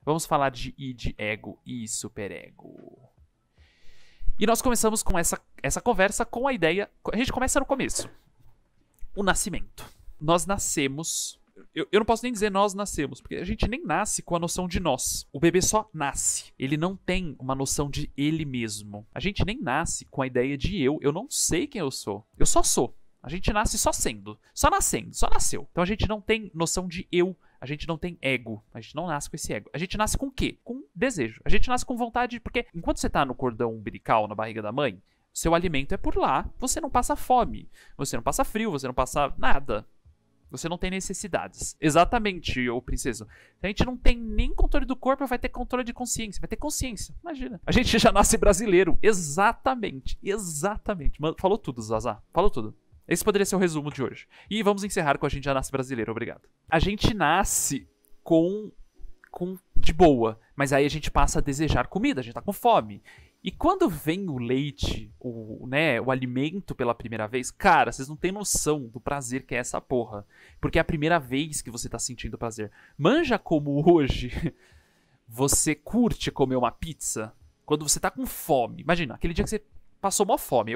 Vamos falar de id, ego e superego. E nós começamos com essa conversa com a ideia... A gente começa no começo. O nascimento. Nós nascemos... Eu não posso nem dizer nós nascemos, porque a gente nem nasce com a noção de nós. O bebê só nasce. Ele não tem uma noção de ele mesmo. A gente nem nasce com a ideia de eu. Eu não sei quem eu sou. Eu só sou. A gente nasce só sendo. Só nascendo. Só nasceu. Então a gente não tem noção de eu. A gente não tem ego. A gente não nasce com esse ego. A gente nasce com o quê? Com desejo. A gente nasce com vontade, porque enquanto você tá no cordão umbilical, na barriga da mãe, seu alimento é por lá. Você não passa fome. Você não passa frio. Você não passa nada. Você não tem necessidades. Exatamente, ô princesa. Se a gente não tem nem controle do corpo, vai ter controle de consciência. Vai ter consciência. Imagina. A gente já nasce brasileiro. Exatamente. Exatamente. Mano, falou tudo, Zazá. Falou tudo. Esse poderia ser o resumo de hoje. E vamos encerrar com a gente já nasce brasileiro. Obrigado. A gente nasce de boa. Mas aí a gente passa a desejar comida. A gente tá com fome. E quando vem o leite, o alimento pela primeira vez, cara, vocês não têm noção do prazer que é essa porra. Porque é a primeira vez que você tá sentindo prazer. Manja como hoje você curte comer uma pizza quando você tá com fome. Imagina, aquele dia que você passou mó fome.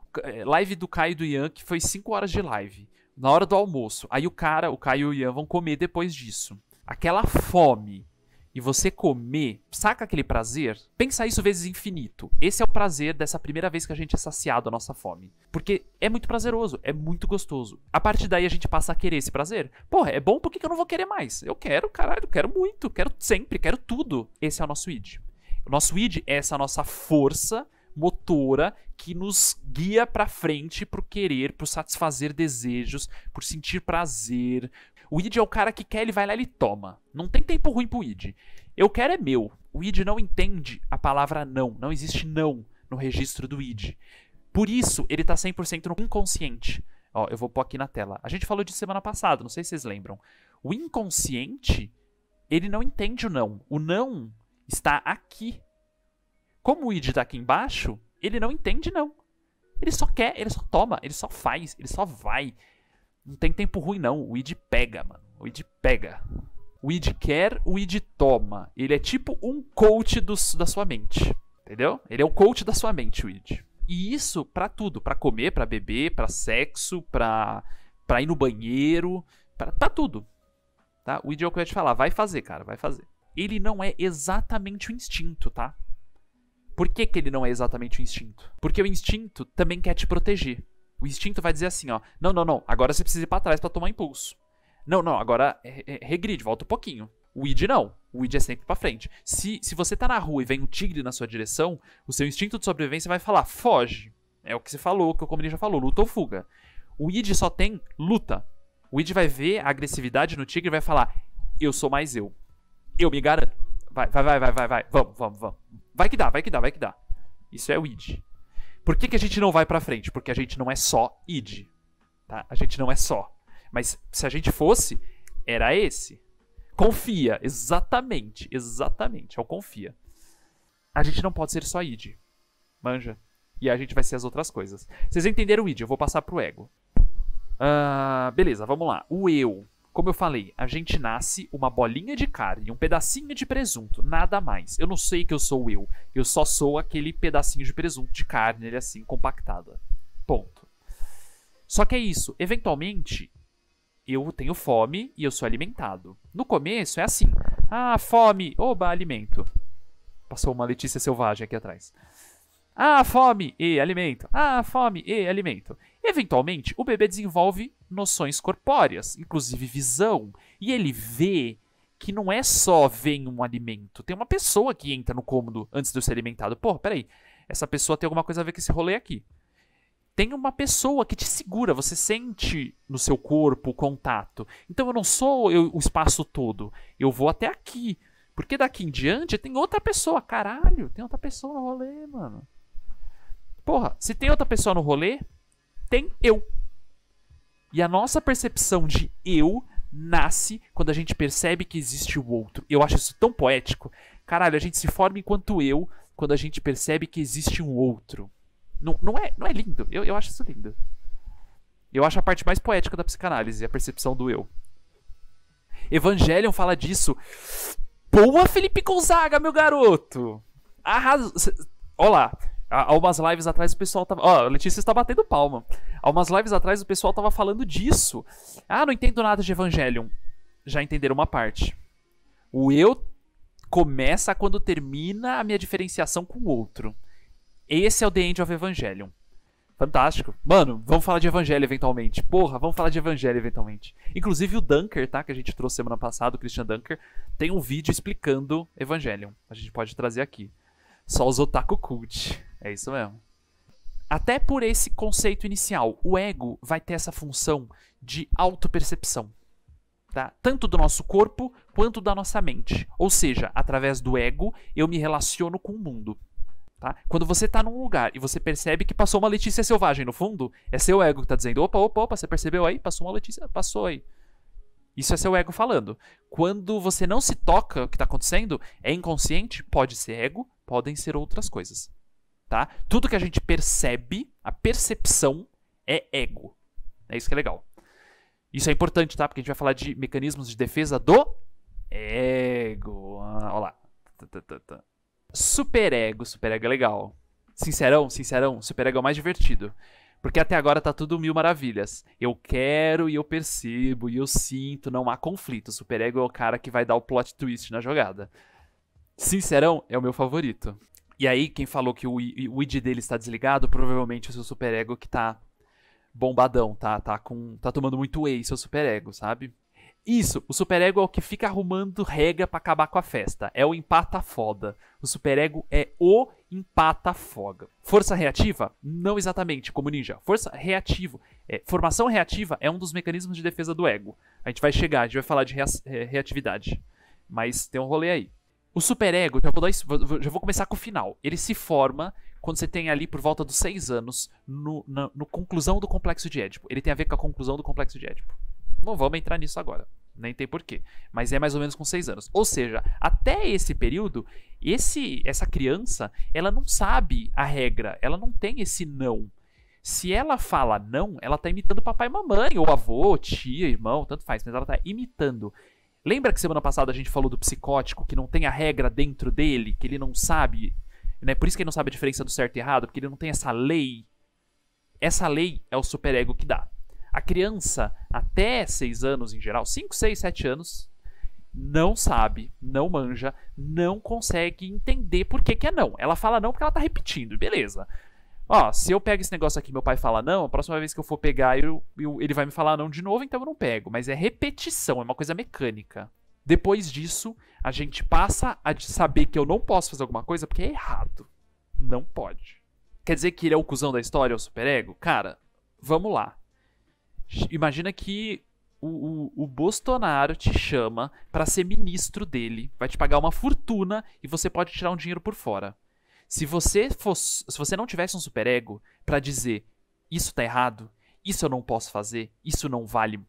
Live do Caio e do Ian, que foi 5 horas de live. Na hora do almoço. Aí o Caio e o Ian vão comer depois disso. Aquela fome... E você comer, saca aquele prazer? Pensa isso vezes infinito. Esse é o prazer dessa primeira vez que a gente é saciado a nossa fome. Porque é muito prazeroso, é muito gostoso. A partir daí a gente passa a querer esse prazer. Porra, é bom, por que eu não vou querer mais? Eu quero, caralho, eu quero muito, quero sempre, quero tudo. Esse é o nosso id. O nosso id é essa nossa força motora que nos guia pra frente pro querer, pro satisfazer desejos, por sentir prazer. O id é o cara que quer, ele vai lá e ele toma. Não tem tempo ruim pro id. Eu quero é meu. O id não entende a palavra não. Não existe não no registro do id. Por isso, ele tá 100% no inconsciente. Ó, eu vou pôr aqui na tela. A gente falou disso semana passada, não sei se vocês lembram. O inconsciente, ele não entende o não. O não está aqui. Como o id tá aqui embaixo, ele não entende não. Ele só quer, ele só toma, ele só faz, ele só vai. Não tem tempo ruim não, o id pega, mano. O id pega. O id quer, o id toma. Ele é tipo um coach da sua mente, entendeu? Ele é o coach da sua mente, o id. E isso pra tudo, pra comer, pra beber, pra sexo, pra ir no banheiro, pra tudo. Tá? O id é o que eu ia te falar, vai fazer, cara, vai fazer. Ele não é exatamente o instinto, tá? Por que ele não é exatamente o instinto? Porque o instinto também quer te proteger. O instinto vai dizer assim, ó, não, agora você precisa ir pra trás pra tomar impulso. Não, agora regride, volta um pouquinho. O id não, o id é sempre pra frente. Se você tá na rua e vem um tigre na sua direção, o seu instinto de sobrevivência vai falar, foge. É o que você falou, que o Comini já falou, luta ou fuga. O id só tem luta. O id vai ver a agressividade no tigre e vai falar, eu sou mais eu. Eu me garanto. Vai. Vamos. Vai que dá. Isso é o id. Por que a gente não vai pra frente? Porque a gente não é só id. Tá? A gente não é só. Mas se a gente fosse, era esse. Confia. Exatamente. É o confia. A gente não pode ser só id. Manja. E a gente vai ser as outras coisas. Vocês entenderam o id? Eu vou passar pro ego. Beleza, vamos lá. O eu. Como eu falei, a gente nasce uma bolinha de carne, um pedacinho de presunto, nada mais. Eu não sei que eu sou eu. Eu só sou aquele pedacinho de presunto de carne, ele assim, compactada. Ponto. Só que é isso. Eventualmente, eu tenho fome e eu sou alimentado. No começo é assim. Ah, fome. Oba, alimento. Passou uma Letícia Selvagem aqui atrás. Ah, fome e alimento. Ah, fome e alimento. Eventualmente, o bebê desenvolve noções corpóreas, inclusive visão. E ele vê que não é só vem um alimento. Tem uma pessoa que entra no cômodo antes de eu ser alimentado. Pô, peraí. Essa pessoa tem alguma coisa a ver com esse rolê aqui. Tem uma pessoa que te segura. Você sente no seu corpo o contato. Então eu não sou o espaço todo. Eu vou até aqui. Porque daqui em diante tem outra pessoa. Caralho, tem outra pessoa no rolê, mano. Porra, se tem outra pessoa no rolê, tem eu. E a nossa percepção de eu nasce quando a gente percebe que existe o outro. Eu acho isso tão poético. Caralho, a gente se forma enquanto eu quando a gente percebe que existe um outro. Não é lindo? Eu acho isso lindo. Eu acho a parte mais poética da psicanálise, a percepção do eu. Evangelion fala disso Boa, Felipe Gonzaga, meu garoto! Arrasou. Olha lá. Há umas lives atrás o pessoal tava... Ó, a Letícia está batendo palma. Há umas lives atrás o pessoal tava falando disso. Ah, não entendo nada de Evangelion. Já entenderam uma parte. O eu começa quando termina a minha diferenciação com o outro. Esse é o The End of Evangelion. Fantástico. Mano, vamos falar de Evangelho eventualmente. Porra, vamos falar de Evangelho eventualmente. Inclusive o Dunker, tá? Que a gente trouxe semana passada, o Christian Dunker, tem um vídeo explicando Evangelion. A gente pode trazer aqui. Só os otaku cult. É isso mesmo. Até por esse conceito inicial, o ego vai ter essa função de autopercepção. Tá? Tanto do nosso corpo quanto da nossa mente. Ou seja, através do ego, eu me relaciono com o mundo. Tá? Quando você tá num lugar e você percebe que passou uma Letícia selvagem no fundo, é seu ego que tá dizendo, opa, opa, opa, você percebeu aí? Passou uma Letícia, passou aí. Isso é seu ego falando. Quando você não se toca o que tá acontecendo, é inconsciente, pode ser ego, podem ser outras coisas. Tá? Tudo que a gente percebe, a percepção, é ego. É isso que é legal. Isso é importante, tá? Porque a gente vai falar de mecanismos de defesa do ego. Olha lá. Superego é legal. Sincerão, superego é o mais divertido. Porque até agora tá tudo mil maravilhas. Eu quero e eu percebo e eu sinto, não há conflito. Superego é o cara que vai dar o plot twist na jogada. Sincerão é o meu favorito. E aí, quem falou que o id dele está desligado, provavelmente é o seu superego que tá bombadão, tá tomando muito whey, seu superego, sabe? Isso, o superego é o que fica arrumando regra pra acabar com a festa. É o empata foda. O superego é o empata foda. Força reativa? Não exatamente, como ninja. Força reativa. Formação reativa é um dos mecanismos de defesa do ego. A gente vai chegar, a gente vai falar de reatividade. Mas tem um rolê aí. O superego, já vou começar com o final. Ele se forma quando você tem ali por volta dos 6 anos no conclusão do complexo de Édipo. Ele tem a ver com a conclusão do complexo de Édipo. Não vamos entrar nisso agora. Nem tem porquê. Mas é mais ou menos com 6 anos. Ou seja, até esse período, essa criança, ela não sabe a regra. Ela não tem esse não. Se ela fala não, ela tá imitando papai e mamãe, ou avô, tia, irmão, tanto faz. Mas ela tá imitando. Lembra que semana passada a gente falou do psicótico, que não tem a regra dentro dele, que ele não sabe, né? Por isso que ele não sabe a diferença do certo e errado, porque ele não tem essa lei. Essa lei é o superego que dá. A criança, até 6 anos em geral, 5, 6, 7 anos, não sabe, não manja, não consegue entender por que é não. Ela fala não porque ela tá repetindo, beleza. Ó, se eu pego esse negócio aqui e meu pai fala não, a próxima vez que eu for pegar, ele vai me falar não de novo, então eu não pego. Mas é repetição, é uma coisa mecânica. Depois disso, a gente passa a saber que eu não posso fazer alguma coisa porque é errado. Não pode. Quer dizer que ele é o cuzão da história, o superego? Cara, vamos lá. Imagina que o Bolsonaro te chama pra ser ministro dele, vai te pagar uma fortuna e você pode tirar um dinheiro por fora. Se você não tivesse um superego pra dizer isso tá errado, isso eu não posso fazer, isso não vale,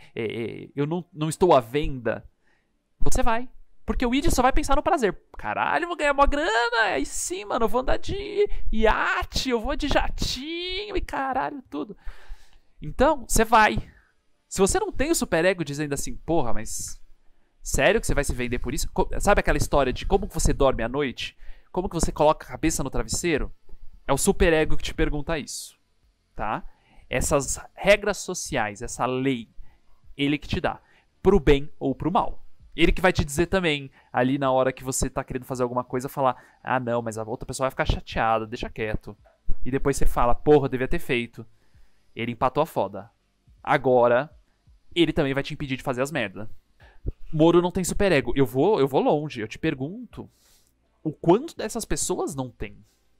eu não estou à venda, você vai. Porque o id só vai pensar no prazer. Caralho, vou ganhar uma grana, aí sim, mano, eu vou andar de iate, eu vou de jatinho e caralho, tudo. Então, você vai. Se você não tem o superego dizendo assim, porra, mas sério que você vai se vender por isso? Sabe aquela história de como você dorme à noite? Como que você coloca a cabeça no travesseiro? É o superego que te pergunta isso, tá? Essas regras sociais, essa lei, ele que te dá. Pro bem ou pro mal. Ele que vai te dizer também, ali na hora que você tá querendo fazer alguma coisa, falar, ah não, mas a outra pessoa vai ficar chateada, deixa quieto. E depois você fala, porra, devia ter feito. Ele empatou a foda. Agora, ele também vai te impedir de fazer as merda. Moro não tem superego. Eu vou longe. Eu te pergunto, o quanto dessas pessoas não tem?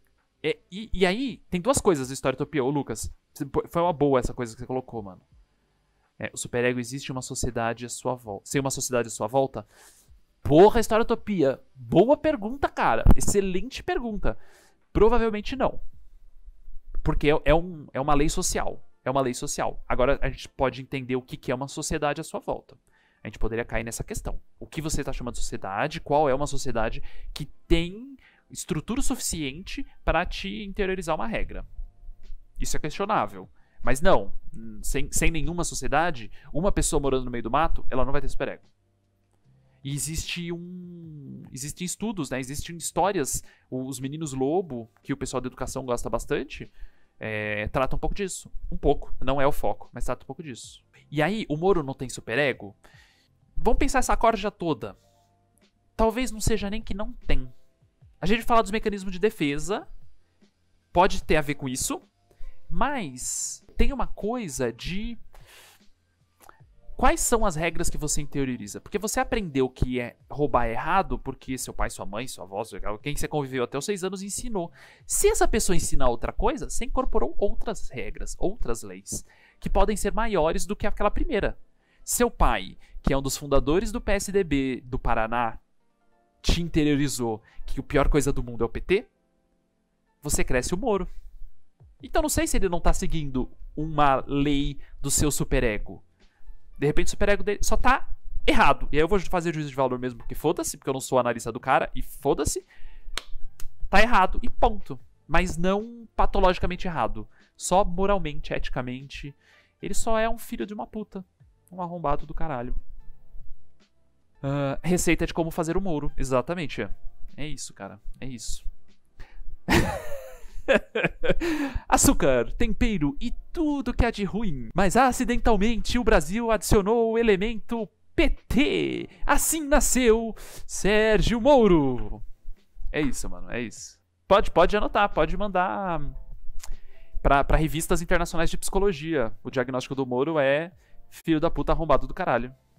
E aí, tem duas coisas da Storytopia. Ô, Lucas, foi uma boa essa coisa que você colocou, mano. O superego existe uma sociedade à sua volta. Sem uma sociedade à sua volta? Porra, Storytopia. Boa pergunta, cara. Excelente pergunta. Provavelmente não. Porque é uma lei social. É uma lei social. Agora a gente pode entender o que é uma sociedade à sua volta. A gente poderia cair nessa questão. O que você está chamando de sociedade? Qual é uma sociedade que tem estrutura suficiente para te interiorizar uma regra? Isso é questionável. Mas não, sem nenhuma sociedade, uma pessoa morando no meio do mato, ela não vai ter superego. E existem estudos, né? Existem histórias. Os Meninos Lobo, que o pessoal da educação gosta bastante, trata um pouco disso. Um pouco. Não é o foco, mas trata um pouco disso. E aí, o Moro não tem superego? Vamos pensar essa corja toda. Talvez não seja nem que não tem. A gente fala dos mecanismos de defesa. Pode ter a ver com isso. Mas tem uma coisa de... Quais são as regras que você interioriza? Porque você aprendeu que roubar é errado porque seu pai, sua mãe, sua avó, quem você conviveu até os 6 anos ensinou. Se essa pessoa ensinar outra coisa, você incorporou outras regras, outras leis, que podem ser maiores do que aquela primeira. Seu pai, que é um dos fundadores do PSDB do Paraná, te interiorizou que a pior coisa do mundo é o PT, você cresce o Moro. Então não sei se ele não tá seguindo uma lei do seu superego. De repente o superego dele só tá errado. E aí eu vou fazer juízo de valor mesmo, porque foda-se, porque eu não sou analista do cara, e foda-se. Tá errado, e ponto. Mas não patologicamente errado. Só moralmente, eticamente. Ele só é um filho de uma puta. Um arrombado do caralho. Receita de como fazer o Moro. Exatamente. É isso, cara. É isso. Açúcar, tempero e tudo que há de ruim. Mas acidentalmente o Brasil adicionou o elemento PT. Assim nasceu Sérgio Moro. É isso, mano, é isso. Pode anotar, pode mandar pra revistas internacionais de psicologia. O diagnóstico do Moro é filho da puta arrombado do caralho.